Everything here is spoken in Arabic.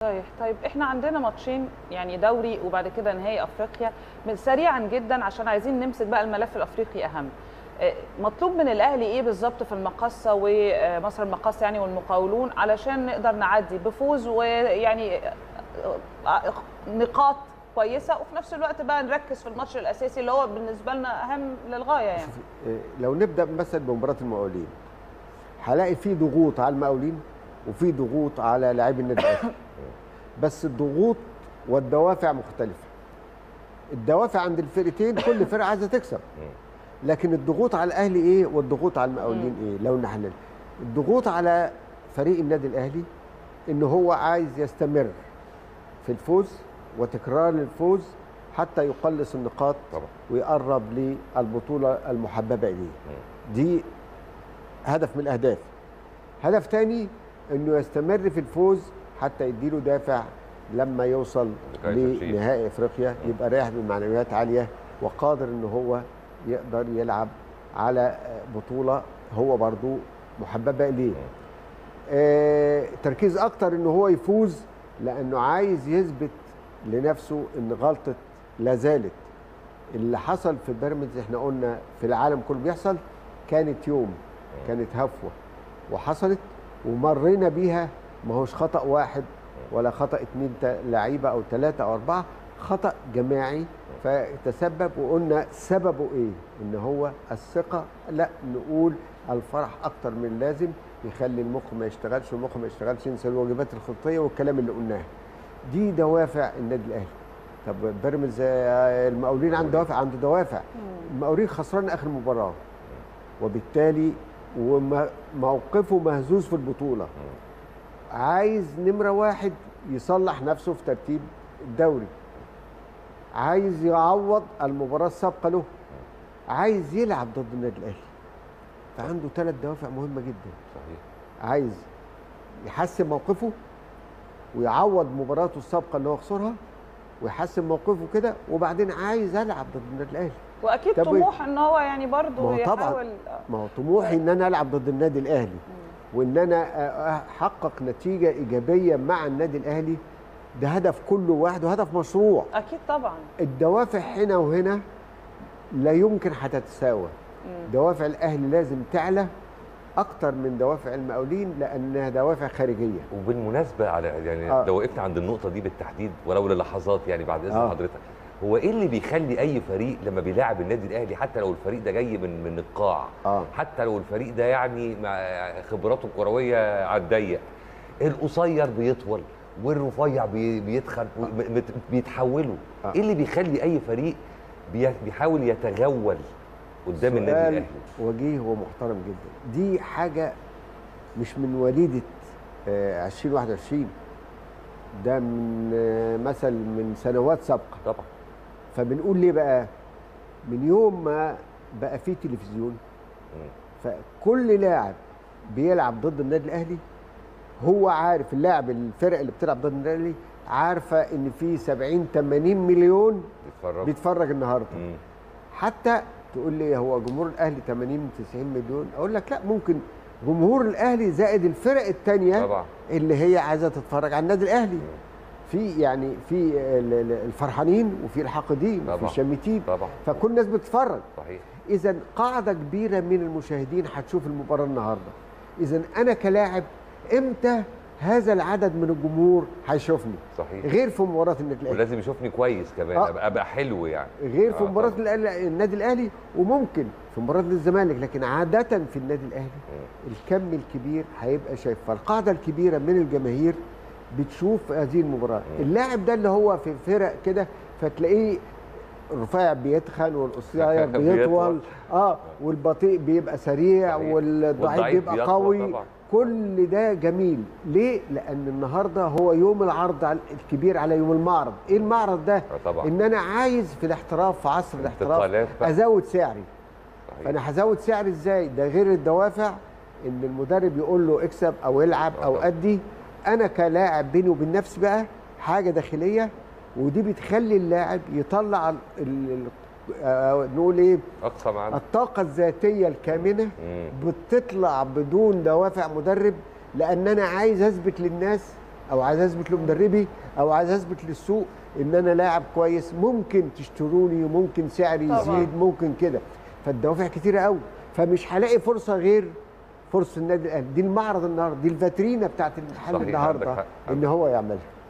صحيح. طيب احنا عندنا ماتشين، يعني دوري وبعد كده نهائي افريقيا، سريعا جدا عشان عايزين نمسك بقى الملف الافريقي اهم. مطلوب من الاهلي ايه بالظبط في المقصه ومصر المقصه يعني والمقاولون علشان نقدر نعدي بفوز ويعني نقاط كويسه، وفي نفس الوقت بقى نركز في الماتش الاساسي اللي هو بالنسبه لنا اهم للغايه يعني. لو نبدا مثلا بمباراه المقاولين، هلاقي في ضغوط على المقاولين وفي ضغوط على لاعبي النادي الاهلي. بس الضغوط والدوافع مختلفه. الدوافع عند الفرقتين كل فرقه عايزه تكسب، لكن الضغوط على الاهلي ايه والضغوط على المقاولين ايه؟ لو نحلل الضغوط على فريق النادي الاهلي ان هو عايز يستمر في الفوز وتكرار الفوز حتى يقلص النقاط طبعا ويقرب للبطوله المحببه اليه. دي هدف من الاهداف. هدف ثاني انه يستمر في الفوز حتى يديله دافع لما يوصل لنهائي افريقيا، يبقى رايح بمعنويات عاليه وقادر ان هو يقدر يلعب على بطوله هو برضو محببه اليه. تركيز اكتر ان هو يفوز لانه عايز يثبت لنفسه ان غلطه لا زالت. اللي حصل في بيراميدز احنا قلنا في العالم كله بيحصل، كانت يوم، كانت هفوه وحصلت ومرينا بيها، ما هوش خطأ واحد ولا خطأ 2 لعيبه او 3 أو 4، خطأ جماعي فتسبب. وقلنا سببه ايه؟ ان هو الثقه، لا نقول الفرح اكتر من اللازم يخلي المخ ما يشتغلش والمخ ما يشتغلش، ينسى الواجبات الخطيه والكلام اللي قلناه. دي دوافع النادي الاهلي. طب بيراميدز المقاولين عنده دوافع. المقاولين خسران اخر مباراه وبالتالي وموقفه مهزوز في البطوله. عايز نمره 1 يصلح نفسه في ترتيب الدوري، عايز يعوض المباراه السابقه له، عايز يلعب ضد النادي الاهلي. فعنده 3 دوافع مهمه جدا. صحيح. عايز يحسن موقفه ويعوض مباراته السابقه اللي هو خسرها ويحسن موقفه كده، وبعدين عايز العب ضد النادي الاهلي. واكيد طموح ان هو يعني برضه يحاول. ما هو طموحي ان انا العب ضد النادي الاهلي وان انا احقق نتيجه ايجابيه مع النادي الاهلي. ده هدف كل واحد وهدف مشروع. اكيد طبعا. الدوافع هنا وهنا لا يمكن هتتساوى. دوافع الاهلي لازم تعلى اكتر من دوافع المقاولين لانها دوافع خارجيه. وبالمناسبه على يعني لو وقفنا عند النقطه دي بالتحديد ولو للحظات يعني بعد اذن حضرتك، هو ايه اللي بيخلي اي فريق لما بيلاعب النادي الاهلي حتى لو الفريق ده جاي من القاع، حتى لو الفريق ده يعني مع خبراته الكرويه على الضيق، القصير بيطول والرفيع بيتخن بيتحولوا، ايه اللي بيخلي اي فريق بيحاول يتغول قدام النادي الاهلي؟ وجيه ومحترم جدا. دي حاجه مش من وليده 2021، ده من مثل من سنوات سابقه طبعا. فبنقول ليه بقى؟ من يوم ما بقى فيه تلفزيون فكل لاعب بيلعب ضد النادي الاهلي هو عارف، اللاعب الفرق اللي بتلعب ضد النادي الاهلي عارفه ان في 70 80 مليون بيتفرج النهارده. حتى تقول لي هو جمهور الاهلي 80 90 مليون، اقول لك لا، ممكن جمهور الاهلي زائد الفرق الثانيه اللي هي عايزه تتفرج على النادي الاهلي. في يعني في الفرحانين وفي الحاقدين وفي الشامتين، فكل الناس بتتفرج. صحيح. اذا قاعده كبيره من المشاهدين هتشوف المباراه النهارده. اذا انا كلاعب امتى هذا العدد من الجمهور هيشوفني؟ صحيح. غير في مباراه النادي الاهلي، ولازم يشوفني كويس كمان، ابقى حلو يعني. غير في مباراه النادي الاهلي وممكن في مباراه الزمالك، لكن عاده في النادي الاهلي الكم الكبير هيبقى شايف. فالقاعده الكبيره من الجماهير بتشوف هذه المباراه. اللاعب ده اللي هو في فرق كده فتلاقيه الرفيع بيتخن والقصير بيطول والبطيء بيبقى سريع والضعيف بيبقى قوي. كل ده جميل. ليه؟ لأن النهارده هو يوم العرض الكبير على يوم المعرض. إيه المعرض ده؟ إن أنا عايز في الاحتراف، في عصر الاحتراف أزود سعري. فأنا هزود سعري إزاي؟ ده غير الدوافع إن المدرب يقول له اكسب أو العب أو أدي. أنا كلاعب بيني وبين نفسي بقى حاجة داخلية، ودي بتخلي اللاعب يطلع نقول ايه؟ اقصى معانا الطاقه الذاتيه الكامنه بتطلع بدون دوافع مدرب، لان انا عايز اثبت للناس او عايز اثبت لمدربي او عايز اثبت للسوق ان انا لاعب كويس، ممكن تشتروني، ممكن سعري يزيد، ممكن كده. فالدوافع كتيره قوي، فمش هلاقي فرصه غير فرصه النادي الاهلي. دي المعرض النهارده، دي الفاترينا بتاعت الحل النهارده ان هو يعملها.